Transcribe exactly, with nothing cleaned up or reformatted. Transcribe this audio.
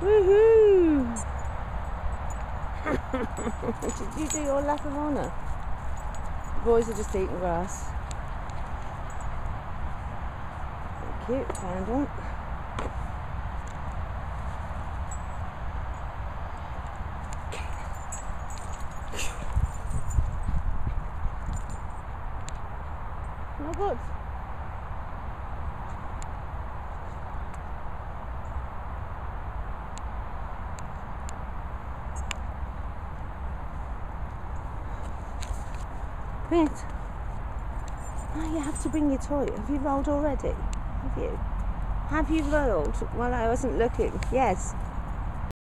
Woohoo! Did you do your lap of honour? The boys are just eating grass. Thank you, found one. Oh my God. Brilliant. Oh, you have to bring your toy. Have you rolled already? Have you? Have you rolled while I wasn't looking? Yes.